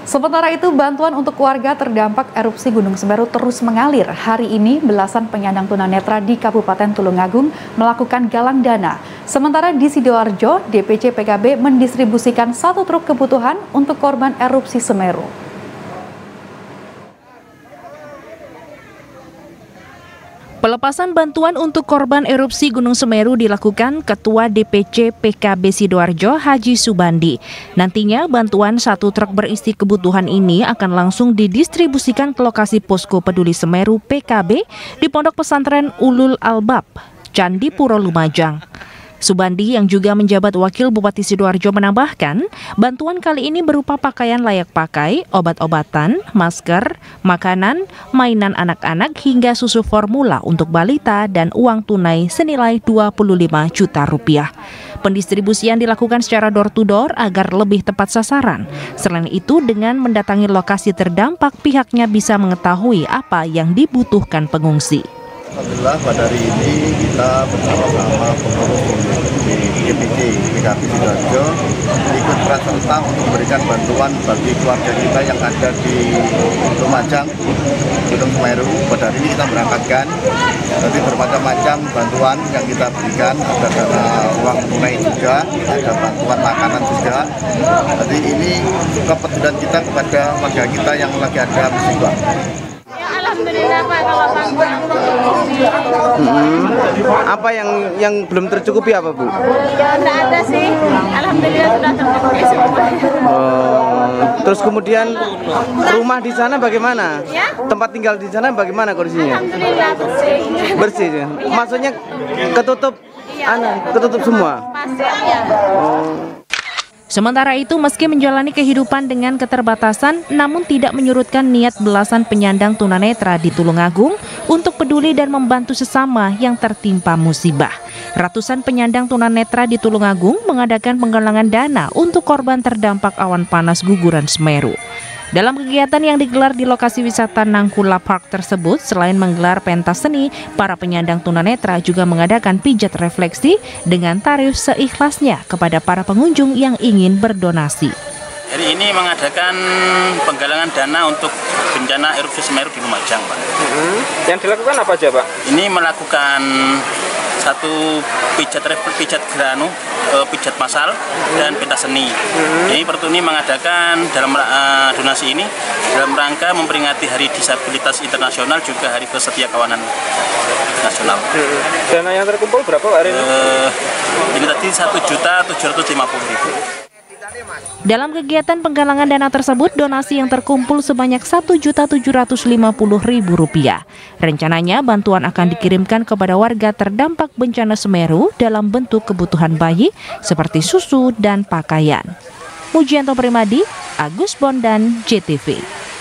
Sementara itu, bantuan untuk warga terdampak erupsi Gunung Semeru terus mengalir. Hari ini, belasan penyandang tunanetra di Kabupaten Tulungagung melakukan galang dana. Sementara di Sidoarjo, DPC PKB mendistribusikan 1 truk kebutuhan untuk korban erupsi Semeru. Pelepasan bantuan untuk korban erupsi Gunung Semeru dilakukan Ketua DPC PKB Sidoarjo Haji Subandi. Nantinya bantuan 1 truk berisi kebutuhan ini akan langsung didistribusikan ke lokasi Posko Peduli Semeru PKB di Pondok Pesantren Ulul Albab, Candi Puro Lumajang. Subandi yang juga menjabat Wakil Bupati Sidoarjo menambahkan, bantuan kali ini berupa pakaian layak pakai, obat-obatan, masker, makanan, mainan anak-anak hingga susu formula untuk balita dan uang tunai senilai 25 juta rupiah. Pendistribusian dilakukan secara door-to-door agar lebih tepat sasaran. Selain itu, dengan mendatangi lokasi terdampak, pihaknya bisa mengetahui apa yang dibutuhkan pengungsi. Alhamdulillah pada hari ini kita bersama-sama pengurus di DPC PKB Sidoarjo ikut serta untuk memberikan bantuan bagi keluarga kita yang ada di Lumajang, Gunung Semeru. Pada hari ini kita berangkatkan nanti bermacam-macam bantuan yang kita berikan, ada dana uang tunai juga, ada bantuan makanan juga. Jadi ini kepedulian kita kepada warga kita yang lagi ada musibah. Alhamdulillah Pak, kalau bantuan Apa yang belum tercukupi apa Bu? ya enggak ada sih. Alhamdulillah sudah tercukupi semua. Terus kemudian rumah di sana bagaimana? Ya? Tempat tinggal di sana bagaimana kondisinya? Alhamdulillah bersih. Bersih ya? Maksudnya ketutup, ketutup semua? Pasir ya. Sementara itu, meski menjalani kehidupan dengan keterbatasan, namun tidak menyurutkan niat belasan penyandang tunanetra di Tulungagung untuk peduli dan membantu sesama yang tertimpa musibah. Ratusan penyandang tunanetra di Tulungagung mengadakan penggalangan dana untuk korban terdampak awan panas guguran Semeru. Dalam kegiatan yang digelar di lokasi wisata Nangkula Park tersebut, selain menggelar pentas seni, para penyandang tunanetra juga mengadakan pijat refleksi dengan tarif seikhlasnya kepada para pengunjung yang ingin berdonasi. Hari ini mengadakan penggalangan dana untuk bencana erupsi Semeru di Lumajang, Pak. Yang dilakukan apa aja Pak? Ini melakukan satu pijat masal dan pentas seni. Ini Pertuni mengadakan dalam donasi ini dalam rangka memperingati Hari Disabilitas Internasional juga Hari Kesetiakawanan Nasional. Dana yang terkumpul berapa Pak hari ini? Ini tadi 1.750.000. Dalam kegiatan penggalangan dana tersebut, donasi yang terkumpul sebanyak Rp1.750.000. Rencananya, bantuan akan dikirimkan kepada warga terdampak bencana Semeru dalam bentuk kebutuhan bayi seperti susu dan pakaian. Mujianto Primadi, Agus Bondan, JTV.